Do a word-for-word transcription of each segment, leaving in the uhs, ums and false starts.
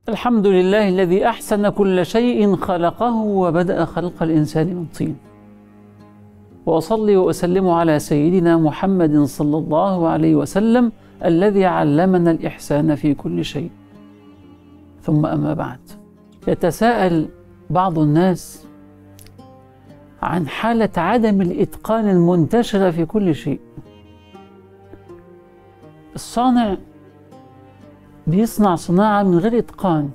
الحمد لله الذي أحسن كل شيء خلقه وبدأ خلق الإنسان من طين، وأصلي وأسلم على سيدنا محمد صلى الله عليه وسلم الذي علمنا الإحسان في كل شيء. ثم أما بعد، يتساءل بعض الناس عن حالة عدم الإتقان المنتشرة في كل شيء. الصانع بيصنع صناعة من غير إتقان،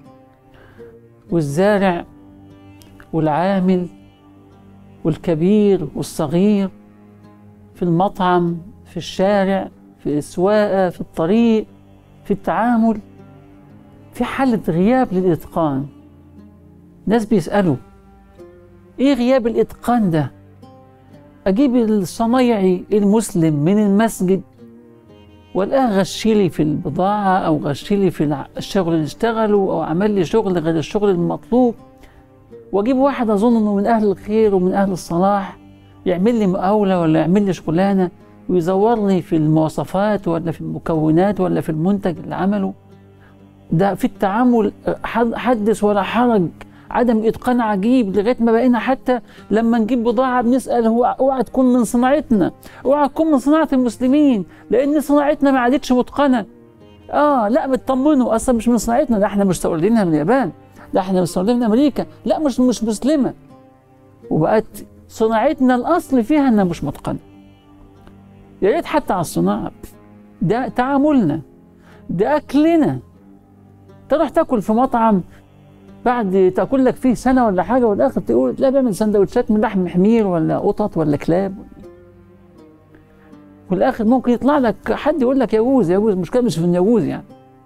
والزارع والعامل والكبير والصغير، في المطعم، في الشارع، في السواقة، في الطريق، في التعامل، في حالة غياب للإتقان. ناس بيسألوا إيه غياب الإتقان ده؟ أجيب الصنايعي المسلم من المسجد والآن غشيلي في البضاعة أو غشيلي في الشغل اللي اشتغله أو عمل لي شغل غير الشغل المطلوب، وأجيب واحد أظن إنه من أهل الخير ومن أهل الصلاح يعمل لي مقاولة ولا يعمل لي شغلانة ويزورني في المواصفات ولا في المكونات ولا في المنتج اللي عمله. ده في التعامل حدث ولا حرج، عدم إتقان عجيب، لغاية ما بقينا حتى لما نجيب بضاعة بنسأل هو اوعى تكون من صناعتنا، اوعى تكون من صناعة المسلمين، لأن صناعتنا ما عادتش متقنة. آه لا بتطمنوا، أصلا مش من صناعتنا، ده احنا مستوردينها من اليابان، ده احنا مستوردينها من أمريكا، لا مش مش مسلمة. وبقت صناعتنا الأصل فيها إنها مش متقنة. يا ريت حتى على الصناعة، ده تعاملنا، ده أكلنا. تروح تاكل في مطعم بعد تاكل لك فيه سنه ولا حاجه، والاخر تقول لا بيعمل سندوتشات من لحم حمير ولا قطط ولا كلاب، والاخر ممكن يطلع لك حد يقول لك يجوز يجوز، المشكله مش في اليجوز يعني.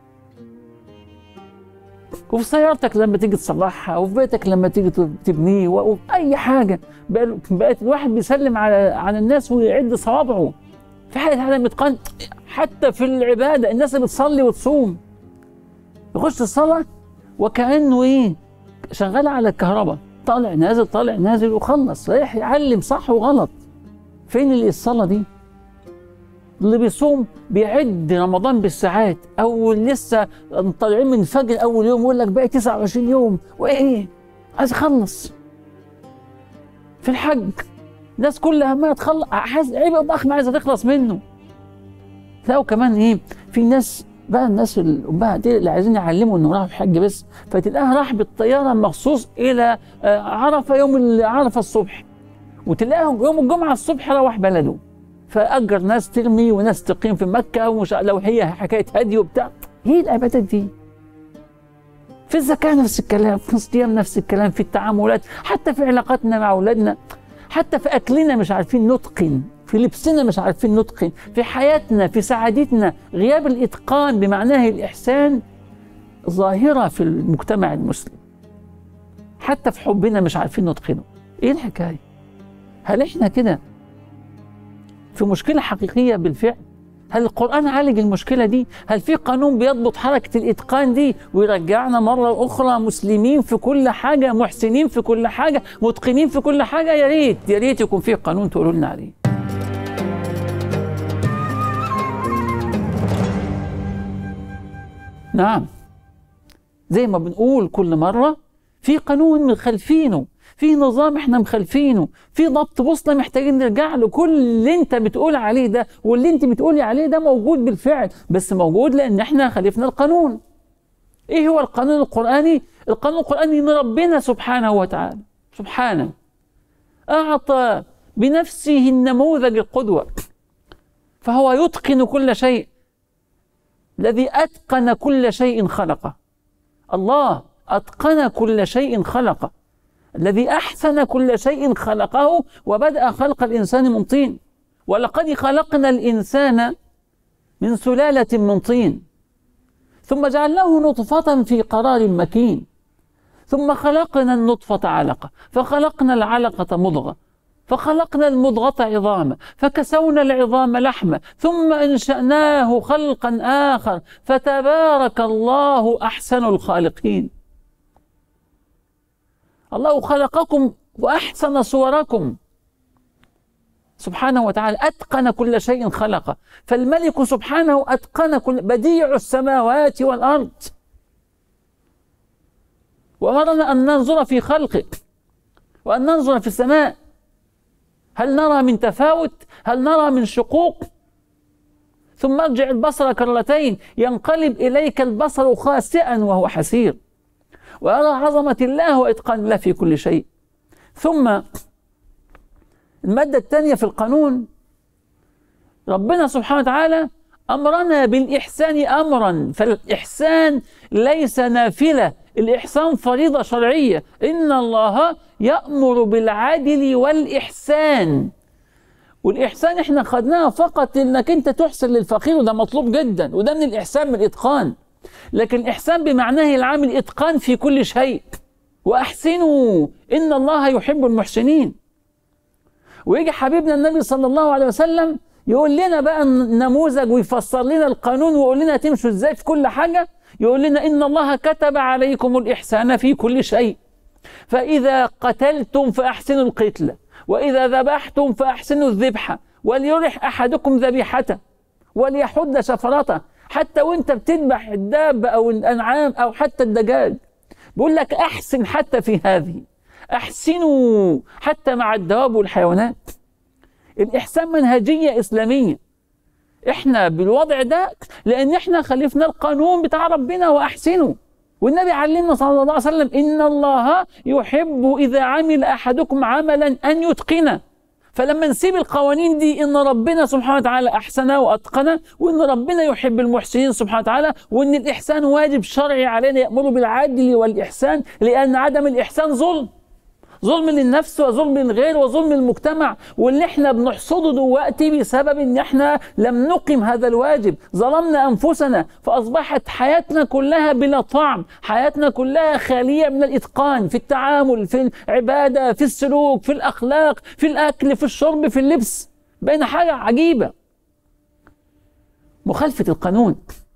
وفي سيارتك لما تيجي تصلحها، وفي بيتك لما تيجي تبنيه، وفي اي حاجه بقت الواحد بيسلم على على الناس ويعد صوابعه. في حاله عدم اتقان حتى في العباده، الناس اللي بتصلي وتصوم يخش الصلاه وكأنه ايه شغال على الكهرباء، طالع نازل طالع نازل وخلص، رايح يعلم صح وغلط. فين الصلاة دي؟ اللي بيصوم بيعد رمضان بالساعات، او لسه طالعين من الفجر اول يوم يقول لك باقي تسعة وعشرين يوم، وايه عايز يخلص. في الحج الناس كلها ما تخلص، عيب ضخم عايزه تخلص منه. تلاقوا كمان ايه في ناس بقى، الناس الأمهات دي اللي عايزين يعلموا انه راح في حج بس، فتلاقيها راح بالطياره مخصوص الى عرفه يوم عرفه الصبح، وتلاقيهم يوم الجمعه الصبح روح بلده، فاجر ناس ترمي وناس تقيم في مكه، ومش لو هي حكايه هدي وبتاع. ايه العبادات دي؟ في الزكاه نفس الكلام، في الصيام نفس الكلام، في التعاملات، حتى في علاقاتنا مع اولادنا، حتى في اكلنا مش عارفين نتقن، في لبسنا مش عارفين نتقن، في حياتنا، في سعادتنا. غياب الإتقان بمعناه الإحسان ظاهرة في المجتمع المسلم. حتى في حبنا مش عارفين نتقنه. إيه الحكاية؟ هل إحنا كده في مشكلة حقيقية بالفعل؟ هل القرآن عالج المشكلة دي؟ هل في قانون بيضبط حركة الإتقان دي ويرجعنا مرة أخرى مسلمين في كل حاجة، محسنين في كل حاجة، متقنين في كل حاجة؟ يا ريت يا ريت يكون في قانون تقولوا لنا عليه. نعم، زي ما بنقول كل مرة، في قانون مخالفينه، في نظام احنا مخالفينه، في ضبط بوصلة محتاجين نرجع له. كل اللي انت بتقول عليه ده واللي انت بتقولي عليه ده موجود بالفعل، بس موجود لان احنا خالفنا القانون. ايه هو القانون القرآني؟ القانون القرآني ان ربنا سبحانه وتعالى سبحانه اعطى بنفسه النموذج القدوة، فهو يتقن كل شيء. الذي أتقن كل شيء خلقه، الله أتقن كل شيء خلقه، الذي أحسن كل شيء خلقه وبدأ خلق الإنسان من طين. ولقد خلقنا الإنسان من سلالة من طين، ثم جعلناه نطفة في قرار مكين، ثم خلقنا النطفة علقة، فخلقنا العلقة مضغة، فخلقنا المضغة عظاما، فكسونا العظام لحما، ثم أنشأناه خلقا آخر، فتبارك الله أحسن الخالقين. الله خلقكم وأحسن صوركم سبحانه وتعالى، أتقن كل شيء خلقه. فالملك سبحانه أتقن كل، بديع السماوات والأرض، وأمرنا أن ننظر في خلقه وأن ننظر في السماء، هل نرى من تفاوت؟ هل نرى من شقوق؟ ثم ارجع البصر كرتين ينقلب إليك البصر خاسئا وهو حسير، وأرى عظمة الله وإتقان الله في كل شيء. ثم المادة الثانية في القانون، ربنا سبحانه وتعالى أمرنا بالإحسان أمرا، فالإحسان ليس نافلة، الإحسان فريضة شرعية. إن الله يأمر بالعدل والإحسان، والإحسان إحنا خدناها فقط إنك أنت تحسن للفقير، وده مطلوب جدا، وده من الإحسان من الإتقان. لكن الإحسان بمعناه العام الإتقان في كل شيء. وأحسنوا إن الله يحب المحسنين. ويجي حبيبنا النبي صلى الله عليه وسلم يقول لنا بقى النموذج ويفسر لنا القانون ويقول لنا تمشوا ازاي في كل حاجة. يقول لنا إن الله كتب عليكم الإحسان في كل شيء، فإذا قتلتم فأحسنوا القتلة، وإذا ذبحتم فأحسنوا الذبحة، وليرح أحدكم ذبيحته وليحد شفرته. حتى وانت بتذبح الدابة أو الأنعام أو حتى الدجاج بيقول لك أحسن حتى في هذه، أحسنوا حتى مع الدواب والحيوانات. الإحسان منهجية إسلامية. إحنا بالوضع ده لأن إحنا خلفنا القانون بتاع ربنا وأحسنوا، والنبي علمنا صلى الله عليه وسلم إن الله يحب إذا عمل أحدكم عملا أن يتقنه. فلما نسيب القوانين دي إن ربنا سبحانه وتعالى أحسن وأتقن، وإن ربنا يحب المحسنين سبحانه وتعالى، وإن الإحسان واجب شرعي علينا يأمر بالعدل والإحسان، لأن عدم الإحسان ظلم، ظلم للنفس وظلم للغير وظلم للمجتمع، واللي احنا بنحصده دلوقتي بسبب ان احنا لم نقم هذا الواجب، ظلمنا انفسنا، فاصبحت حياتنا كلها بلا طعم، حياتنا كلها خالية من الاتقان في التعامل، في العبادة، في السلوك، في الاخلاق، في الاكل، في الشرب، في اللبس. بين حاجة عجيبة، مخالفة القانون.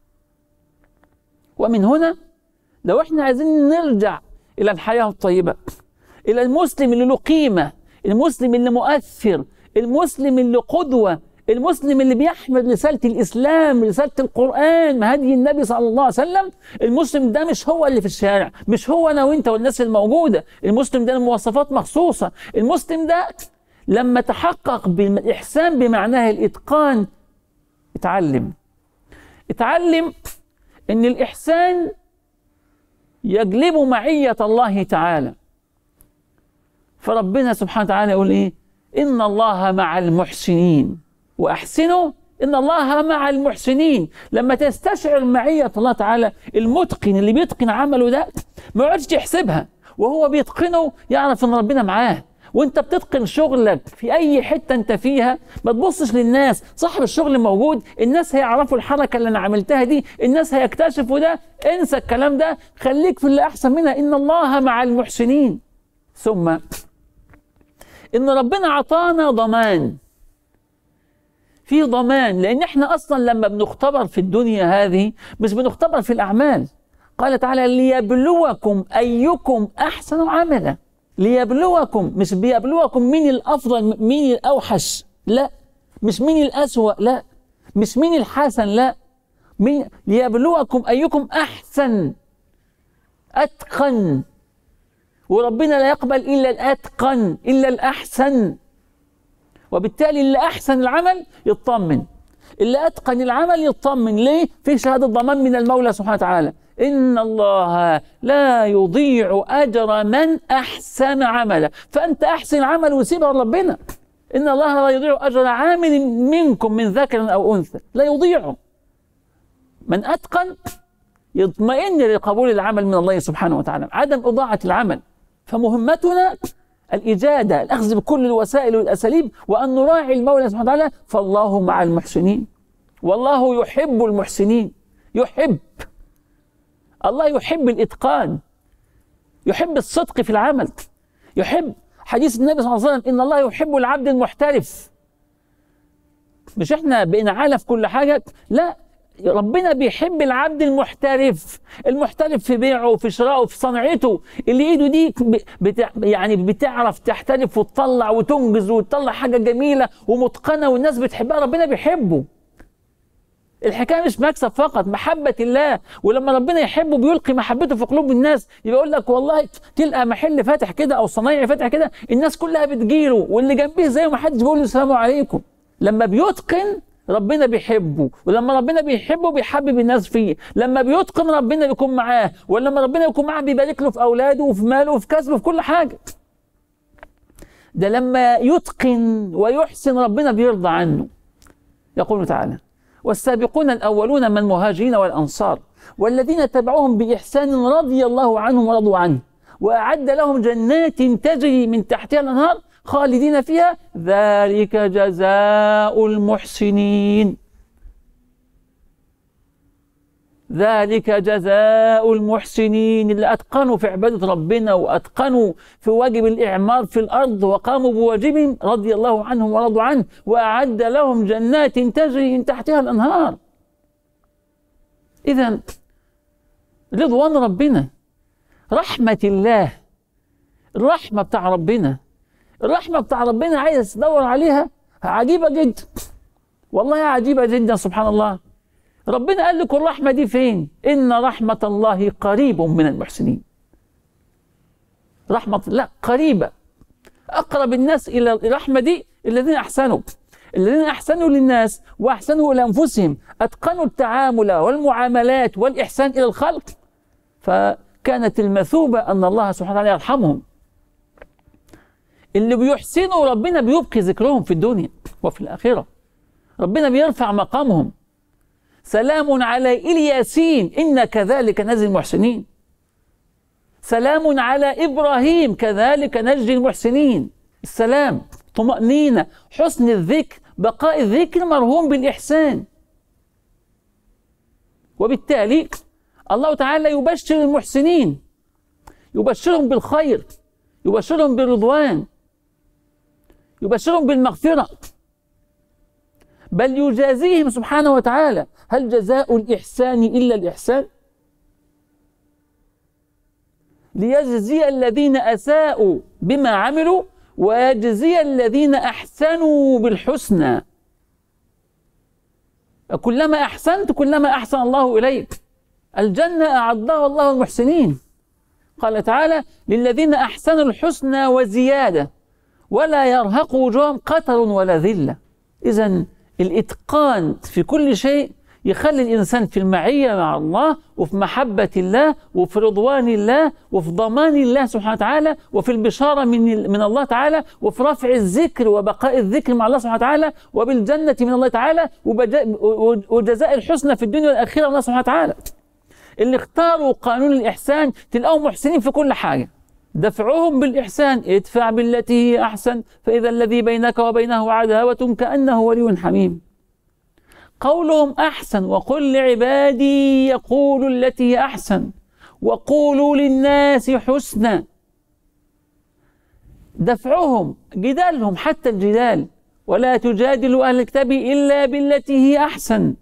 ومن هنا لو احنا عايزين نرجع الى الحياة الطيبة، إلى المسلم اللي له قيمة، المسلم اللي مؤثر، المسلم اللي قدوة، المسلم اللي بيحمل رسالة الإسلام، رسالة القرآن، هدي النبي صلى الله عليه وسلم. المسلم ده مش هو اللي في الشارع، مش هو أنا وإنت والناس الموجودة، المسلم ده مواصفات مخصوصة. المسلم ده لما تحقق بالإحسان بمعناه الإتقان، اتعلم اتعلم إن الإحسان يجلب معية الله تعالى. فربنا سبحانه وتعالى يقول إيه؟ إن الله مع المحسنين وأحسنوا إن الله مع المحسنين. لما تستشعر معية الله تعالى، المتقن اللي بيتقن عمله ده ما يقعدش يحسبها، وهو بيتقنه يعرف إن ربنا معاه. وانت بتتقن شغلك في أي حتة انت فيها ما تبصش للناس، صاحب الشغل موجود، الناس هيعرفوا الحركة اللي أنا عملتها دي، الناس هيكتشفوا ده، انسى الكلام ده، خليك في اللي أحسن منها. إن الله مع المحسنين. ثم إن ربنا عطانا ضمان، في ضمان، لأن إحنا أصلا لما بنختبر في الدنيا هذه مش بنختبر في الأعمال. قال تعالى ليبلوكم أيكم أحسن عملا، ليبلوكم، مش بيبلوكم مين الأفضل مين الأوحش، لا، مش مين الأسوأ، لا، مش مين الحسن، لا، مين ليبلوكم أيكم أحسن أتقن. وربنا لا يقبل إلا الأتقن، إلا الأحسن. وبالتالي اللي أحسن العمل يطمن، اللي أتقن العمل يطمن. ليه؟ في شهادة ضمان من المولى سبحانه وتعالى، إن الله لا يضيع أجر من أحسن عملا. فأنت أحسن عمل وسيبها لربنا. إن الله لا يضيع أجر عامل منكم من ذكر أو أنثى، لا يضيعه. من أتقن يطمئن لقبول العمل من الله سبحانه وتعالى، عدم إضاعة العمل. فمهمتنا الإجادة، الأخذ بكل الوسائل والأساليب، وأن نراعي المولى سبحانه وتعالى. فالله مع المحسنين، والله يحب المحسنين. يحب الله، يحب الإتقان، يحب الصدق في العمل، يحب حديث النبي صلى الله عليه وسلم إن الله يحب العبد المحترف. مش إحنا بقينا عالة في كل حاجة، لا، ربنا بيحب العبد المحترف، المحترف في بيعه وفي شرائه وفي صنعته، اللي ايده دي بتع... يعني بتعرف تحترف وتطلع وتنجز وتطلع حاجة جميلة ومتقنة والناس بتحبها، ربنا بيحبه. الحكايه مش مكسب فقط، محبه الله. ولما ربنا يحبه بيلقي محبته في قلوب الناس. يبقى يقول لك والله تلقى محل فاتح كده او صنايعي فاتح كده، الناس كلها بتجيله واللي جنبيه زيه ما حدش بيقول له السلام عليكم. لما بيتقن ربنا بيحبه، ولما ربنا بيحبه بيحبب الناس فيه. لما بيتقن ربنا بيكون معاه، ولما ربنا يكون معاه بيبارك له في اولاده وفي ماله وفي كسبه وفي كل حاجه. ده لما يتقن ويحسن ربنا بيرضى عنه. يقول تعالى: والسابقون الأولون من المهاجرين والأنصار والذين اتبعوهم بإحسان رضي الله عنهم ورضوا عنه وأعد لهم جنات تجري من تحتها الأنهار خالدين فيها ذلك جزاء المحسنين. ذلك جزاء المحسنين، اللي أتقنوا في عبادة ربنا وأتقنوا في واجب الإعمار في الأرض وقاموا بواجبهم رضي الله عنهم ورضوا عنه وأعد لهم جنات تجري من تحتها الأنهار. إذن رضوان ربنا، رحمة الله، الرحمة بتاع ربنا، الرحمة بتاع ربنا عايز تدور عليها عجيبة جدا، والله عجيبة جدا. سبحان الله، ربنا قال لك الرحمة دي فين؟ إن رحمة الله قريب من المحسنين. رحمة لا قريبة، أقرب الناس إلى الرحمة دي الذين أحسنوا، الذين أحسنوا للناس وأحسنوا إلى أنفسهم، أتقنوا التعامل والمعاملات والإحسان إلى الخلق، فكانت المثوبة أن الله سبحانه وتعالى يرحمهم. اللي بيحسنوا ربنا بيبقي ذكرهم في الدنيا وفي الآخرة، ربنا بيرفع مقامهم. سلام على الياسين إن كذلك نجزي المحسنين. سلام على إبراهيم كذلك نجزي المحسنين. السلام، طمأنينة، حسن الذكر، بقاء الذكر مرهون بالإحسان. وبالتالي الله تعالى يبشر المحسنين، يبشرهم بالخير، يبشرهم بالرضوان، يبشرهم بالمغفرة، بل يجازيهم سبحانه وتعالى. هل جزاء الإحسان إلا الإحسان؟ ليجزي الذين أساءوا بما عملوا ويجزي الذين أحسنوا بالحسنى. كلما أحسنت كلما أحسن الله إليك. الجنة أعدها الله المحسنين. قال تعالى: للذين أحسنوا الحسنى وزيادة ولا يرهق وجوههم قتر ولا ذلة. إذن الإتقان في كل شيء يخلي الإنسان في المعية مع الله وفي محبة الله وفي رضوان الله وفي ضمان الله سبحانه وتعالى وفي البشارة من من الله تعالى وفي رفع الذكر وبقاء الذكر مع الله سبحانه وتعالى وبالجنة من الله تعالى وجزاء الحسنى في الدنيا والآخرة من الله سبحانه وتعالى. اللي اختاروا قانون الإحسان تلقاهم محسنين في كل حاجة. دفعهم بالإحسان: ادفع بالتي هي أحسن فإذا الذي بينك وبينه عداوة كأنه ولي حميم. قولهم أحسن: وقل لعبادي يقولوا التي هي أحسن وقولوا للناس حسنا. دفعهم، جدالهم، حتى الجدال: ولا تجادلوا أهل الكتاب إلا بالتي هي أحسن.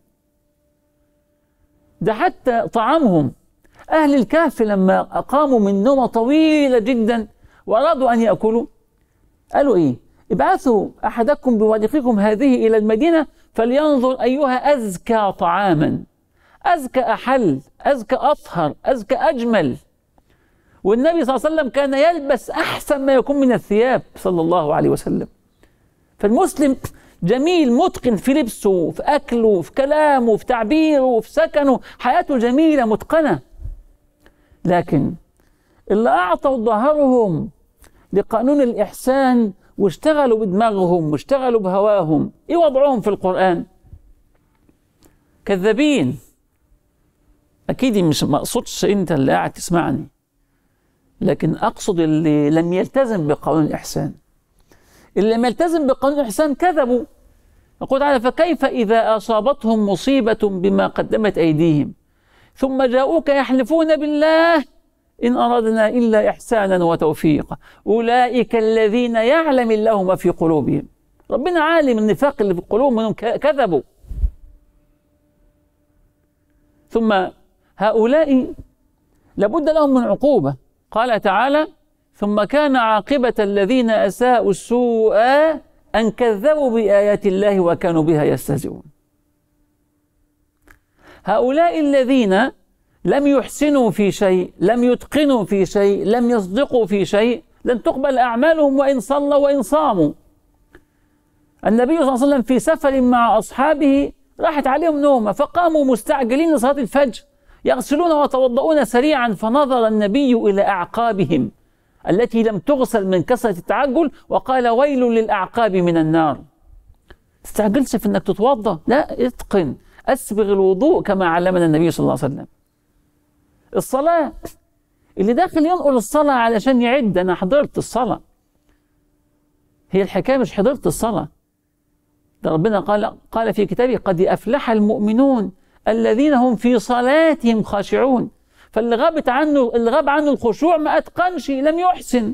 ده حتى طعامهم، أهل الكهف لما أقاموا من نومة طويلة جدا وأرادوا أن يأكلوا قالوا إيه؟ ابعثوا أحدكم بورقكم هذه إلى المدينة فلينظر أيها أزكى طعاما، أزكى أحل، أزكى أطهر، أزكى أجمل. والنبي صلى الله عليه وسلم كان يلبس أحسن ما يكون من الثياب صلى الله عليه وسلم. فالمسلم جميل متقن في لبسه، في أكله، في كلامه، في تعبيره، في سكنه، حياته جميلة متقنة. لكن اللي أعطوا ظهرهم لقانون الإحسان واشتغلوا بدماغهم واشتغلوا بهواهم، إيه وضعهم في القرآن؟ كذابين. أكيد مش مقصودش أنت اللي قاعد تسمعني، لكن أقصد اللي لم يلتزم بقانون الإحسان. اللي لم يلتزم بقانون الإحسان كذبوا. يقول تعالى: فكيف إذا أصابتهم مصيبة بما قدمت أيديهم ثم جاءوك يحلفون بالله إن أردنا إلا إحسانا وتوفيقا أولئك الذين يعلم الله ما في قلوبهم. ربنا عالم النفاق اللي في قلوبهم منهم كذبوا. ثم هؤلاء لابد لهم من عقوبة. قال تعالى: ثم كان عاقبة الذين أساءوا السوء أن كذبوا بآيات الله وكانوا بها يستهزئون. هؤلاء الذين لم يحسنوا في شيء، لم يتقنوا في شيء، لم يصدقوا في شيء، لن تقبل أعمالهم وإن صلوا وإن صاموا. النبي صلى الله عليه وسلم في سفر مع أصحابه راحت عليهم نومة فقاموا مستعجلين لصلاة الفجر يغسلون ويتوضؤون سريعا، فنظر النبي إلى أعقابهم التي لم تغسل من كثرة التعجل وقال: ويل للأعقاب من النار. تستعجلش في أنك تتوضأ، لا، اتقن، أسبغ الوضوء كما علمنا النبي صلى الله عليه وسلم. الصلاة، اللي داخل ينقل الصلاة علشان يعد أنا حضرت الصلاة، هي الحكاية مش حضرت الصلاة. ده ربنا قال قال في كتابه: قد أفلح المؤمنون الذين هم في صلاتهم خاشعون. فاللي غابت عنه اللي غاب عنه الخشوع ما أتقنش، لم يحسن.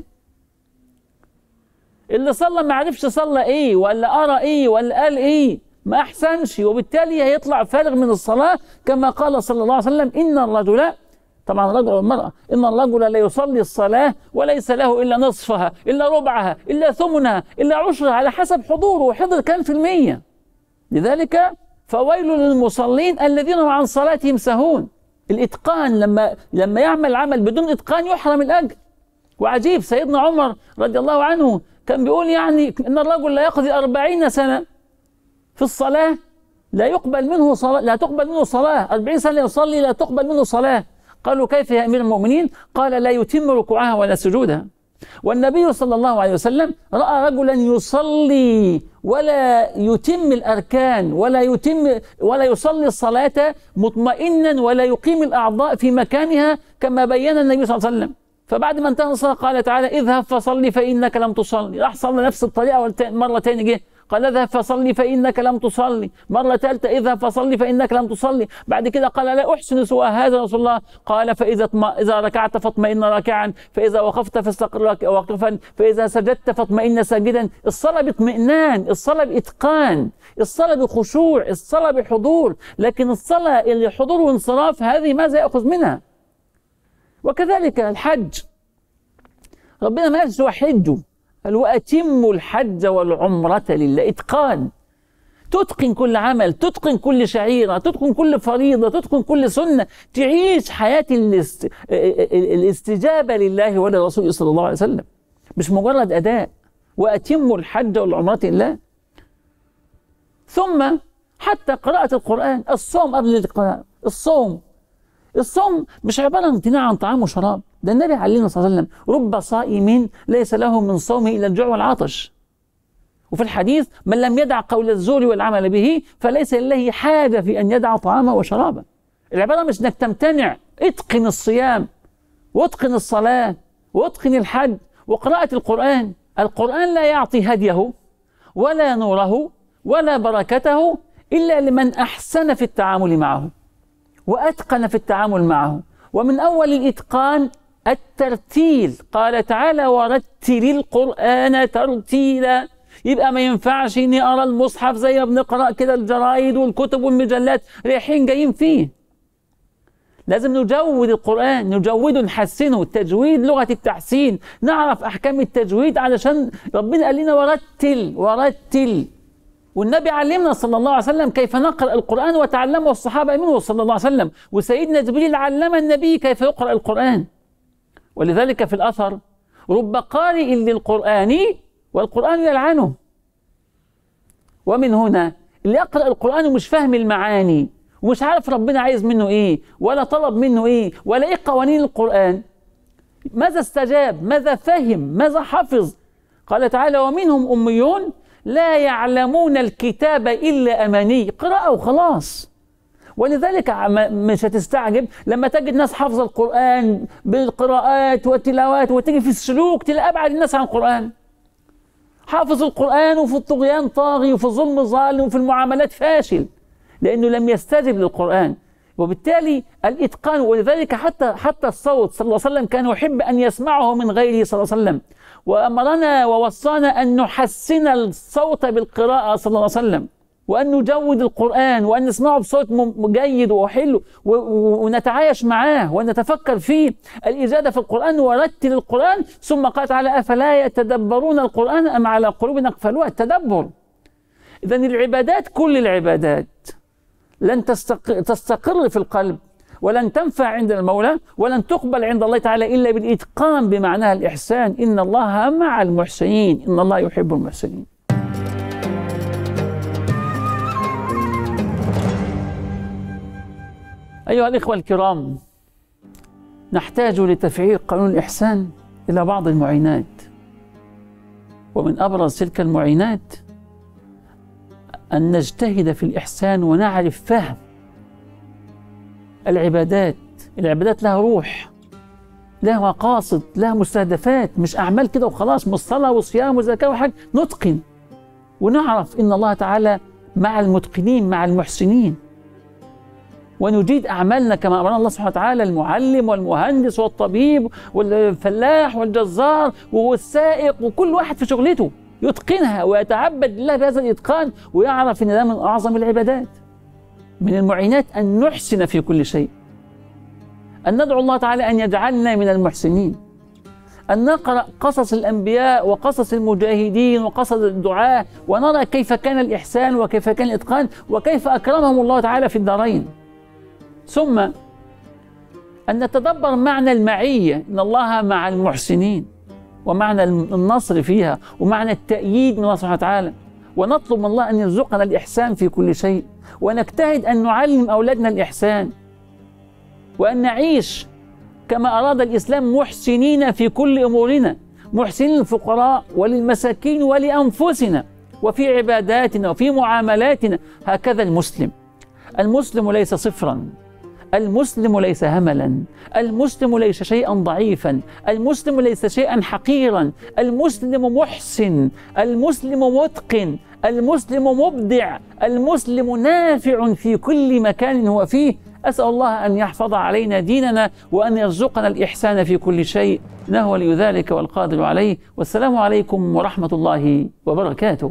اللي صلى ما عرفش صلى إيه ولا أرى إيه ولا قال إيه، ما أحسنش، وبالتالي هيطلع فارغ من الصلاة. كما قال صلى الله عليه وسلم: إن الرجل، طبعا الرجل والمرأة، إن الرجل لا يصلي الصلاة وليس له إلا نصفها إلا ربعها إلا ثمنها إلا عشرها، على حسب حضوره، وحضر كام في المية. لذلك فويل للمصلين الذين هم عن صلاتهم سهون. الإتقان، لما لما يعمل عمل بدون إتقان يحرم الأجر. وعجيب سيدنا عمر رضي الله عنه كان بيقول يعني إن الرجل لا يقضي أربعين سنة في الصلاة لا يقبل منه صلاة، لا تقبل منه صلاة، أربعين سنة يصلي لا تقبل منه صلاة. قالوا: كيف يا أمير المؤمنين؟ قال: لا يتم ركوعها ولا سجودها. والنبي صلى الله عليه وسلم رأى رجلا يصلي ولا يتم الأركان ولا يتم ولا يصلي الصلاة مطمئنا ولا يقيم الأعضاء في مكانها كما بين النبي صلى الله عليه وسلم. فبعد ما انتهى الصلاة قال تعالى: اذهب فصلي فإنك لم تصلي. راح صلى نفس الطريقة مرة تاني، جه قال: اذهب فصلي فإنك لم تصلي. مرة ثالثة: اذهب فصلي فإنك لم تصلي. بعد كده قال: لا أحسن سوى هذا رسول الله. قال: فإذا إذا ركعت فاطمئن راكعا، فإذا وقفت فاستقر واقفا، فإذا سجدت فاطمئن ساجدا. الصلاة باطمئنان، الصلاة بإتقان، الصلاة بخشوع، الصلاة بحضور. لكن الصلاة اللي حضور وانصراف هذه ماذا يأخذ منها؟ وكذلك الحج، ربنا ما قالش وحجوا، قال: وأتموا الحج والعمرة لله. إتقان، تتقن كل عمل، تتقن كل شعيرة، تتقن كل فريضة، تتقن كل سنة، تعيش حياة الاست... الاستجابة لله ولرسوله صلى الله عليه وسلم، مش مجرد أداء. وأتموا الحج والعمرة لله. ثم حتى قراءة القرآن، الصوم قبل القراءة، الصوم الصوم مش عبارة عن امتناع عن طعام وشراب. ده النبي علمنا صلى الله عليه وسلم: رب صائم ليس له من صومه إلا الجوع والعطش. وفي الحديث: من لم يدع قول الزور والعمل به فليس لله حاجة في أن يدع طعامه وشرابه. العبارة مش انك تمتنع، اتقن الصيام واتقن الصلاة واتقن الحج وقراءة القرآن. القرآن لا يعطي هديه ولا نوره ولا بركته إلا لمن أحسن في التعامل معه وأتقن في التعامل معه. ومن أول الإتقان الترتيل. قال تعالى: ورتل القرآن ترتيلا. يبقى ما ينفعش إني أرى المصحف زي ما بنقرأ كده الجرايد والكتب والمجلات رايحين جايين فيه. لازم نجود القرآن، نجوده، نحسنه. التجويد لغة التحسين، نعرف أحكام التجويد علشان ربنا قال لنا ورتل ورتل. والنبي علمنا صلى الله عليه وسلم كيف نقرأ القرآن وتعلمه الصحابة منه صلى الله عليه وسلم. وسيدنا جبريل علم النبي كيف يقرأ القرآن. ولذلك في الأثر: رب قارئ للقرآن والقرآن يلعنه. ومن هنا اللي يقرأ القرآن ومش فاهم المعاني ومش عارف ربنا عايز منه إيه ولا طلب منه إيه ولا إيه قوانين القرآن، ماذا استجاب؟ ماذا فهم؟ ماذا حفظ؟ قال تعالى: ومنهم أميون لا يعلمون الكتاب إلا أماني. قراءة وخلاص. ولذلك مش هتستعجب لما تجد ناس حافظة القرآن بالقراءات والتلاوات وتيجي في السلوك تلاقي أبعد الناس عن القرآن. حافظ القرآن وفي الطغيان طاغي وفي الظلم ظالم وفي المعاملات فاشل، لأنه لم يستجب للقرآن. وبالتالي الإتقان. ولذلك حتى حتى الصوت صلى الله عليه وسلم كان يحب أن يسمعه من غيره صلى الله عليه وسلم، وأمرنا ووصانا أن نحسن الصوت بالقراءة صلى الله عليه وسلم، وأن نجود القرآن وأن نسمعه بصوت جيد وحلو ونتعايش معاه ونتفكر فيه. الإجادة في القرآن: ورتل القرآن. ثم قال تعالى: أفلا يتدبرون القرآن أم على قلوب أقفلوها. التدبر. إذن العبادات، كل العبادات لن تستقر, تستقر في القلب، ولن تنفع عند المولى، ولن تقبل عند الله تعالى إلا بالإتقان بمعناها الإحسان. إن الله مع المحسنين، إن الله يحب المحسنين. أيها الإخوة الكرام، نحتاج لتفعيل قانون الإحسان إلى بعض المعينات، ومن أبرز تلك المعينات أن نجتهد في الإحسان ونعرف فهم العبادات. العبادات لها روح، لها مقاصد، لها مستهدفات، مش أعمال كده وخلاص، مش صلاة وصيام وزكاة وحج. نتقن ونعرف إن الله تعالى مع المتقنين، مع المحسنين، ونجيد أعمالنا كما أمرنا الله سبحانه وتعالى. المعلم والمهندس والطبيب والفلاح والجزار والسائق، وكل واحد في شغلته يتقنها ويتعبد لله بهذا الإتقان، ويعرف أن ده من أعظم العبادات. من المعينات أن نحسن في كل شيء، أن ندعو الله تعالى أن يجعلنا من المحسنين، أن نقرأ قصص الأنبياء وقصص المجاهدين وقصص الدعاة، ونرى كيف كان الإحسان وكيف كان الإتقان وكيف أكرمهم الله تعالى في الدارين. ثم أن نتدبر معنى المعية، إن الله مع المحسنين، ومعنى النصر فيها، ومعنى التأييد من الله سبحانه وتعالى، ونطلب من الله أن يرزقنا الإحسان في كل شيء، ونجتهد أن نعلم أولادنا الإحسان، وأن نعيش كما أراد الإسلام محسنين في كل أمورنا، محسنين للفقراء وللمساكين ولأنفسنا وفي عباداتنا وفي معاملاتنا. هكذا المسلم. المسلم ليس صفرا، المسلم ليس هملا، المسلم ليس شيئا ضعيفا، المسلم ليس شيئا حقيرا، المسلم محسن، المسلم متقن، المسلم مبدع، المسلم نافع في كل مكان هو فيه. أسأل الله أن يحفظ علينا ديننا وأن يرزقنا الإحسان في كل شيء، إنه ولي ذلك والقادر عليه. والسلام عليكم ورحمة الله وبركاته.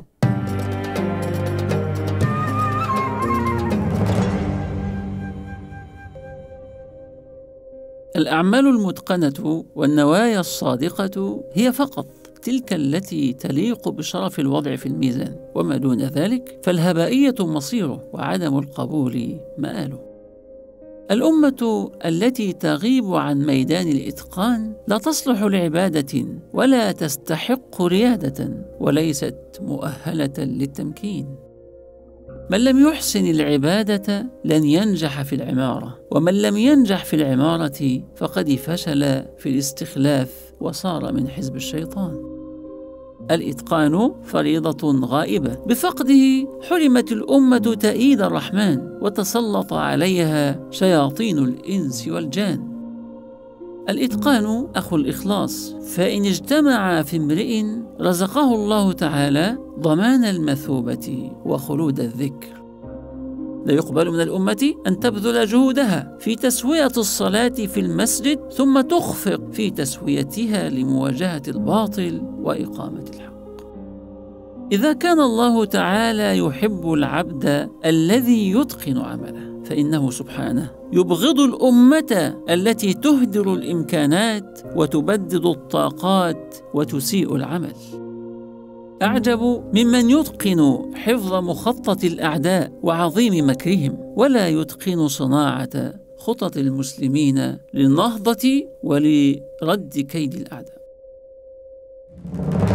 الأعمال المتقنة والنوايا الصادقة هي فقط تلك التي تليق بشرف الوضع في الميزان، وما دون ذلك فالهبائية مصيره وعدم القبول مآله. الأمة التي تغيب عن ميدان الإتقان لا تصلح لعبادة ولا تستحق ريادة وليست مؤهلة للتمكين. من لم يحسن العبادة لن ينجح في العمارة، ومن لم ينجح في العمارة فقد فشل في الاستخلاف وصار من حزب الشيطان. الإتقان فريضة غائبة، بفقده حرمت الأمة تأييد الرحمن وتسلط عليها شياطين الإنس والجان. الإتقان أخو الإخلاص، فإن اجتمع في امرئ رزقه الله تعالى ضمان المثوبة وخلود الذكر. لا يقبل من الأمة أن تبذل جهودها في تسوية الصلاة في المسجد ثم تخفق في تسويتها لمواجهة الباطل وإقامة الحق. إذا كان الله تعالى يحب العبد الذي يتقن عمله، فإنه سبحانه يبغض الأمة التي تهدر الإمكانات وتبدد الطاقات وتسيء العمل. أعجب ممن يتقن حفظ مخطط الأعداء وعظيم مكرهم، ولا يتقن صناعة خطط المسلمين للنهضة ولرد كيد الأعداء.